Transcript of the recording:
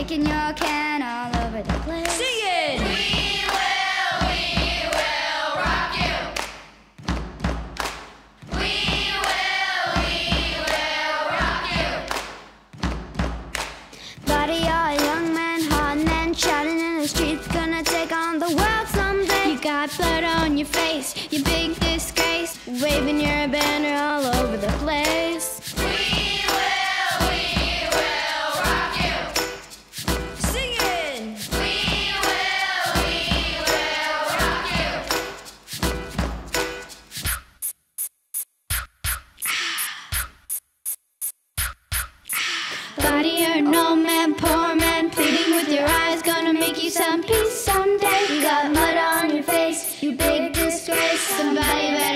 kicking your can all over the place. Sing it! We will rock you. We will rock you. Buddy, you're a young man, hot and shouting in the streets, gonna take on the world someday. You got blood on your face, you big disgrace, waving your banner all over the place. We will rock you. Sing it! We will rock you. Buddy, you're an old man, poor man, pleading with your eyes, gonna make you some peace someday. You got mud on your face, you big disgrace, somebody better